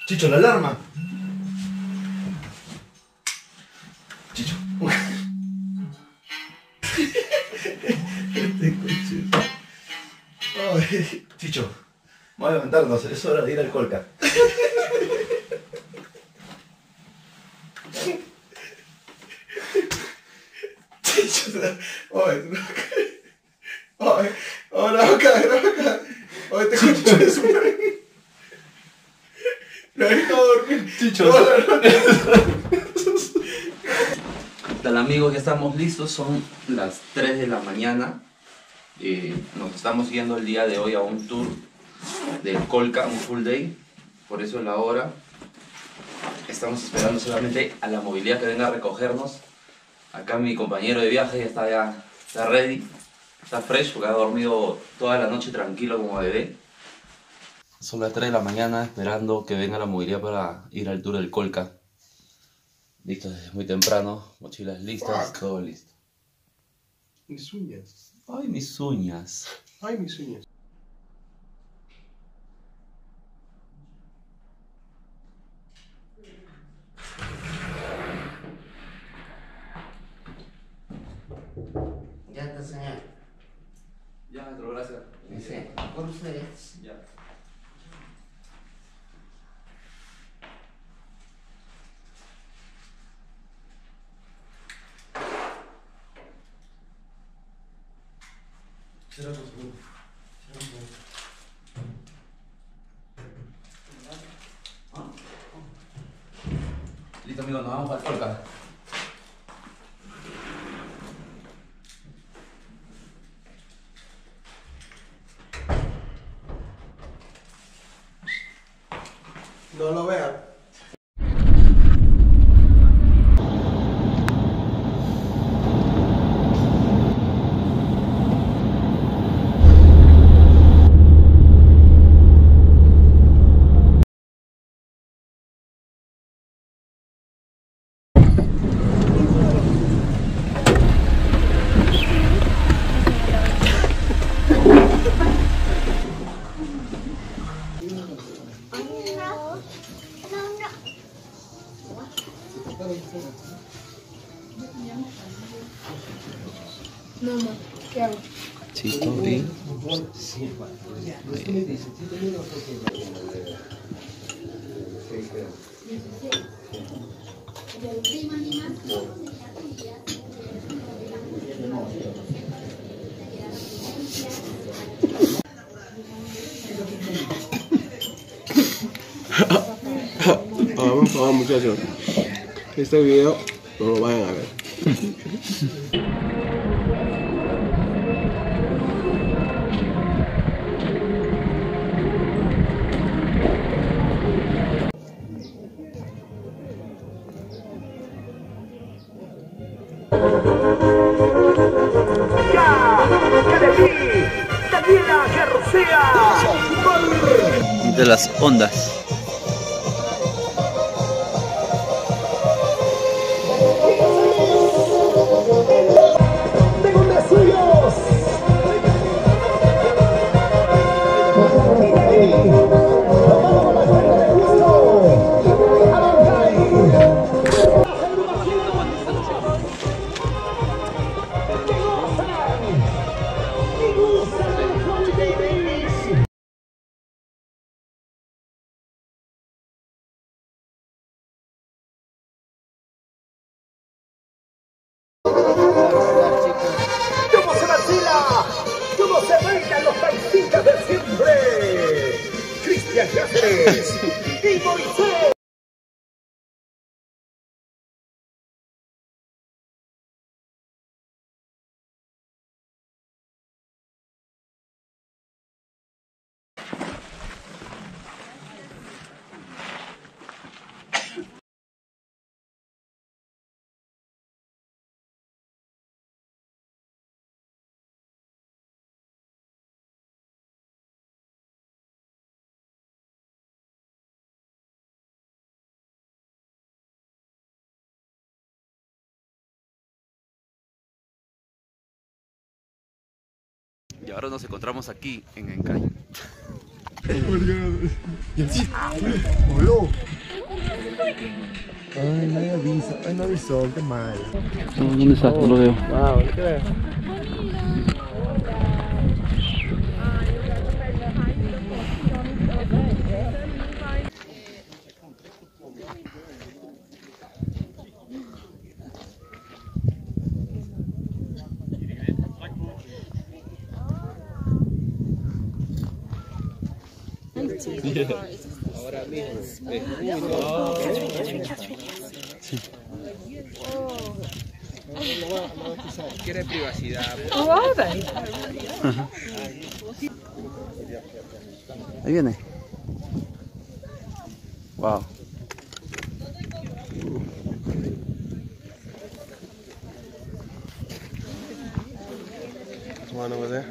Chicho, la alarma. Chicho. Ay, Chicho, vamos a levantarnos, es hora de ir al Colca. Chicho, ay, ay, ahora acá, ay, te escucho eso. Me he dejado dormir. Chicho. ¿Qué tal, amigos? Ya estamos listos, son las 3 de la mañana. Nos estamos yendo el día de hoy a un tour del Colca, un full day. Por eso es la hora. Estamos esperando solamente a la movilidad que venga a recogernos. Acá mi compañero de viaje ya está ready, está fresh porque ha dormido toda la noche tranquilo como bebé. Son las 3 de la mañana esperando que venga la movilidad para ir al tour del Colca. Listo desde muy temprano, mochilas listas, todo listo. Mis uñas. Ay, mis uñas. Ay, mis uñas. Ya está, señor. Ya, maestro, gracias. Dice, por ustedes. Ya. Listo, amigo, nos vamos para el Colca. No lo vean. No, no, ¿qué hago? Chito y... Por favor, muchachos, este video no lo vayan a ver. De las ondas. ¿Cómo se vacila? ¿Cómo se bailan los paisitas de siempre? Cristian Cáceres y Moisés. Y ahora nos encontramos aquí en Encay. Voló. Ay, no avisó, qué mal. ¿Dónde está? No lo veo. Wow, ¿qué ves? Ahora mismo. Quiere privacidad. Ahí viene. Wow. What's going on over there?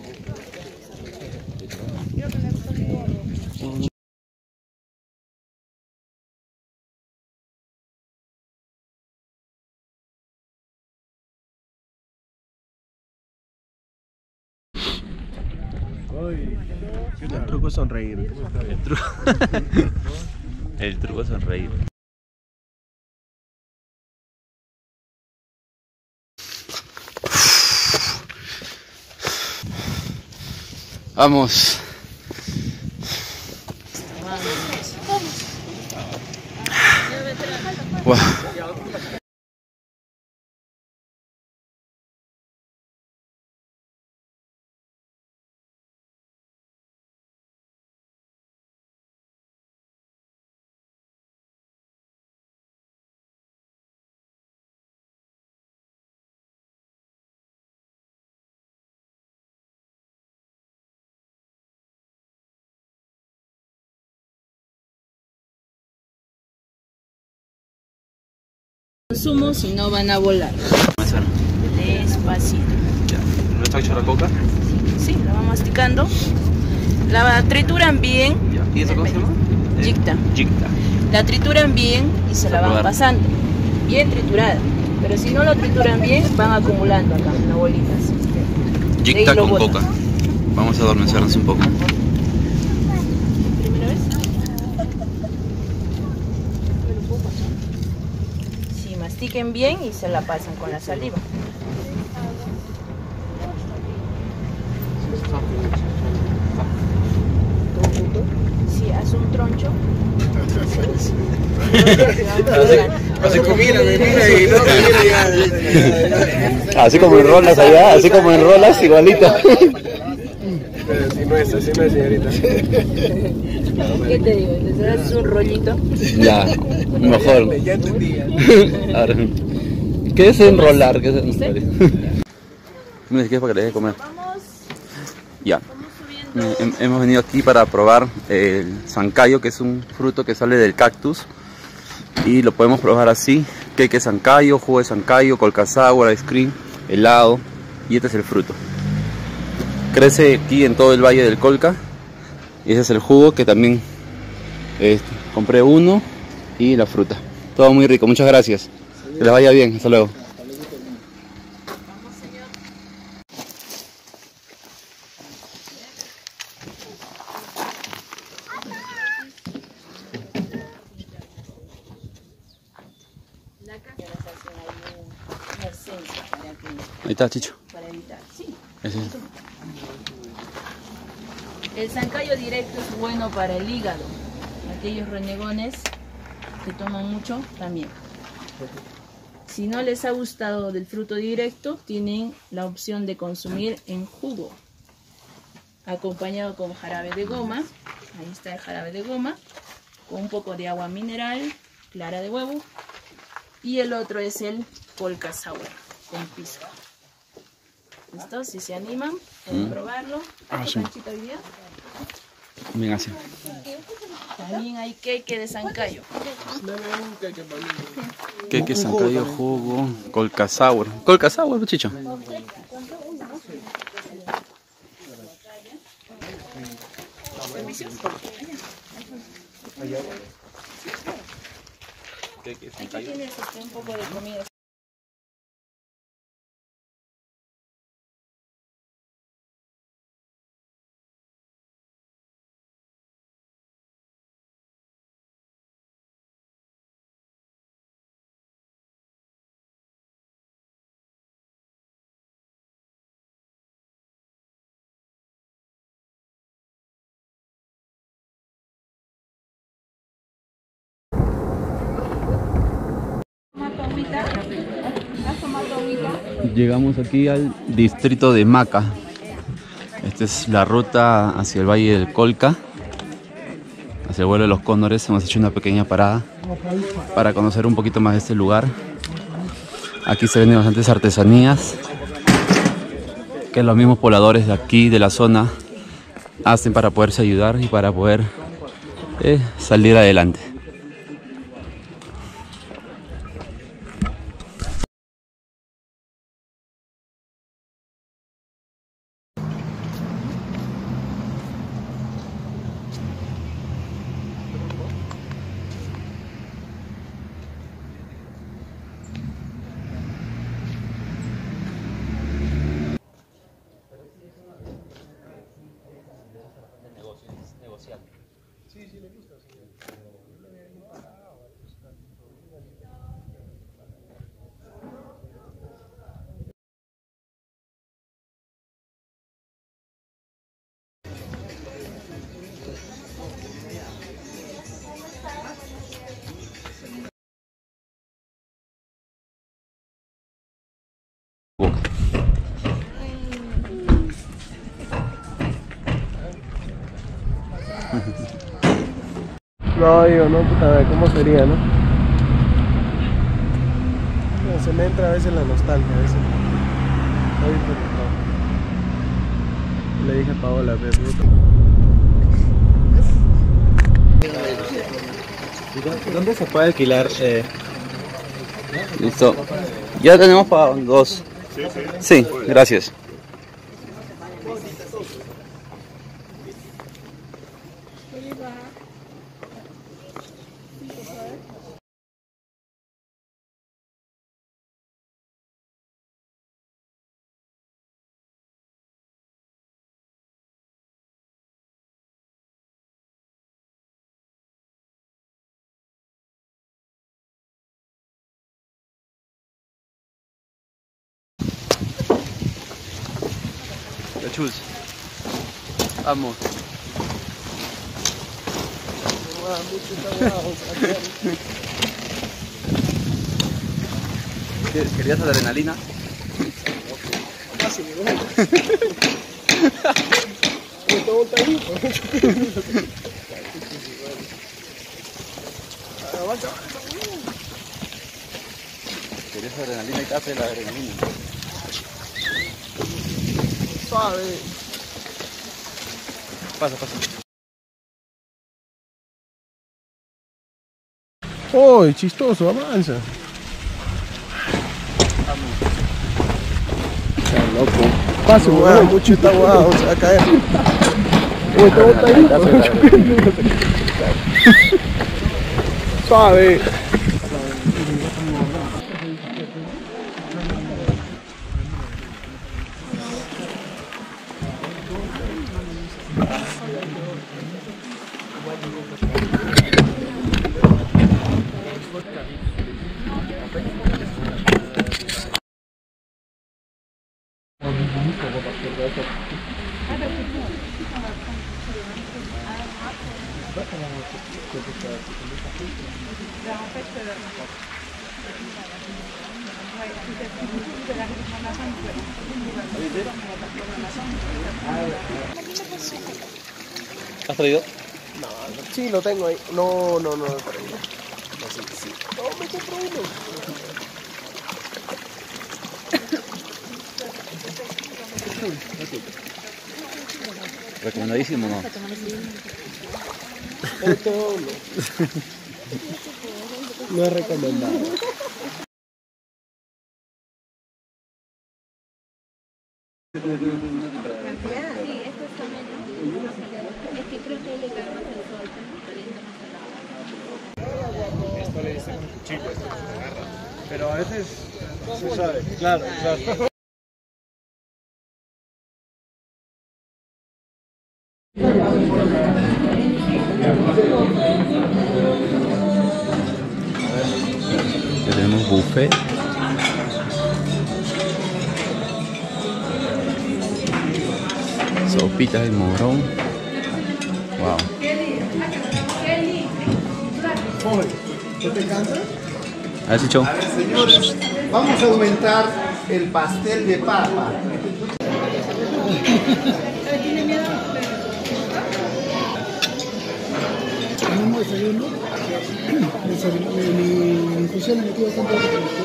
El truco es sonreír. El truco es sonreír. Vamos. Wow. Consumo, si no van a volar. Despacito. ¿No está hecha la coca? Sí, la van masticando. La trituran bien. ¿Y eso cómo se llama? Yicta. Yicta. La trituran bien y se la van probar. pasando. Bien triturada. Pero si no lo trituran bien, van acumulando acá en las bolitas. Yicta lo con botan. coca. Vamos a adormecernos un poco. ¿Primera vez? Sí, mastiquen bien y se la pasan con la saliva. Sí, haz un troncho. Así comida y no Así como enrolas allá, así como enrolas igualito. Así no es, señorita. ¿Qué te digo? ¿Les haces un rollito? Ya, mejor. Ya entendí. Ahora, ¿qué es enrolar? ¿Qué es enrolar? Mira, ¿qué es para que le deje comer? Vamos, Ya. vamos subiendo. Hemos venido aquí para probar el sancayo, que es un fruto que sale del cactus. Y lo podemos probar así: queque sancayo, jugo de sancayo, colca sour, ice cream, helado. Y este es el fruto. Crece aquí en todo el valle del Colca. Y ese es el jugo, que también compré uno. Y la fruta. Todo muy rico, muchas gracias. Que les vaya bien, hasta luego. Una esencia Ahí está, Chicho. para evitar. Sí. Ese. El sancayo directo es bueno para el hígado. Aquellos renegones que toman mucho también. Si no les ha gustado del fruto directo, tienen la opción de consumir en jugo, acompañado con jarabe de goma. Ahí está el jarabe de goma, con un poco de agua mineral, clara de huevo. Y el otro es el colca sour con pisco. ¿Listo? Si se animan, pueden probarlo. Ah, sí. Panchito hoy día. Bien, así. También hay queque de sancayo. Queque sancayo, jugo, colca sour. Colca sour, Chicho. Aquí tienes un poco de comida. Llegamos aquí al distrito de Maca. Esta es la ruta hacia el Valle del Colca, hacia el vuelo de los cóndores. Hemos hecho una pequeña parada para conocer un poquito más de este lugar. Aquí se venden bastantes artesanías que los mismos pobladores de aquí, de la zona, hacen para poderse ayudar y para poder salir adelante. No, digo, no, puta madre, ¿cómo sería, no? No, se me entra a veces la nostalgia, a veces. Estoy preocupado. Le dije a Paola, pero... ¿Dónde se puede alquilar? Listo. Ya tenemos para dos. Sí, gracias. Chus. Vamos. ¿Querías adrenalina? ¿Querías adrenalina y te hace la adrenalina? Suave. Pasa, pasa. ¡Oh, chistoso! Avanza. Está loco. Pase, weón. Mucho está guau, se va a caer. Todo está ahí. Suave. ¿Has traído? No, sí, lo tengo ahí. No, no, no, por ahí. Sí, sí. No, me compro uno. Recomendadísimo, ¿no? Esto no es recomendado. Esto le dicen un cuchillo, esto se agarra. Pero a veces se sabe. Claro, claro. Tenemos buffet. Sopitas de morón. Wow. ¿Qué te cansa? A ver, Chicho. A ver, señores, vamos a aumentar el pastel de papa. Tenemos desayuno. Mi infusión le metió bastante.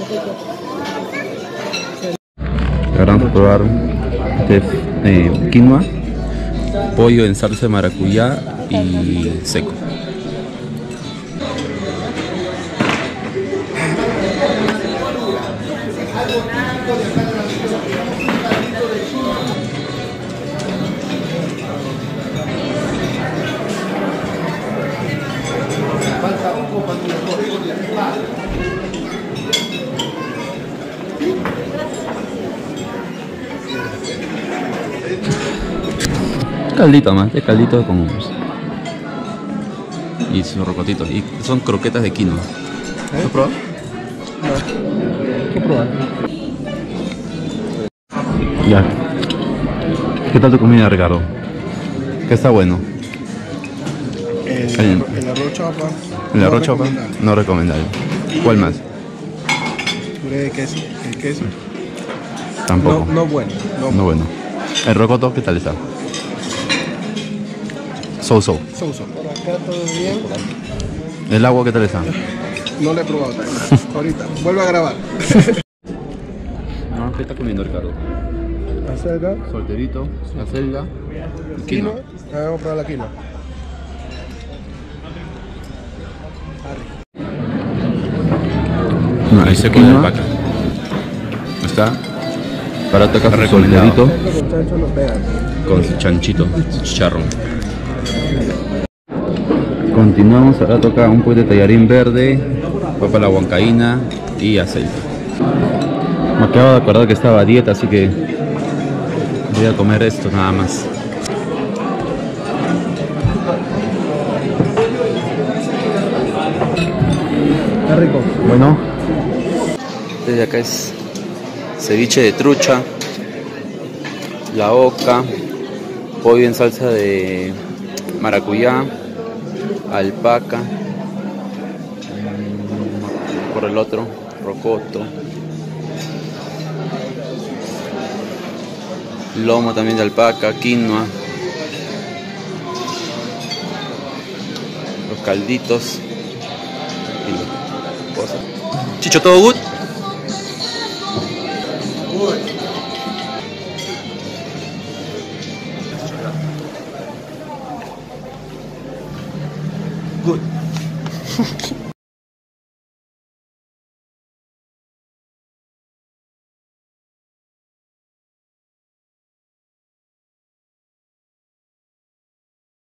Ahora vamos a probar quinoa, pollo en salsa de maracuyá y seco. Caldito más, es caldito con y sus rocotitos. Y son croquetas de quinoa. ¿Lo has probado? ¿Qué probar? Ya. ¿Qué tal tu comida, Ricardo? ¿Qué está bueno? El arroz chapa. ¿El arroz chapa? No recomendable. ¿Cuál más? Puré de queso. El queso. Tampoco. No bueno. No bueno. ¿El rocoto qué tal está? So. Souso. Por acá todo bien. ¿El agua qué tal está? No lo he probado todavía. Ahorita. Vuelvo a grabar. No, ¿qué está comiendo, Ricardo? Acelga. Solterito, acelga y quinoa. Vamos a probar la quinoa. No, ahí se pone el paca. Está para tocar solterito Con chancho no pega. con su chanchito, su chicharrón. Continuamos, ahora toca un poquito de tallarín verde, papa a la huancaína y aceite. Me acabo de acordar que estaba a dieta, así que voy a comer esto nada más. Está rico. Bueno, desde acá es ceviche de trucha, la oca, pollo en salsa de maracuyá, alpaca, por el otro, rocoto, lomo también de alpaca, quinoa, los calditos y las cosas. Chicho, ¿todo good? Good.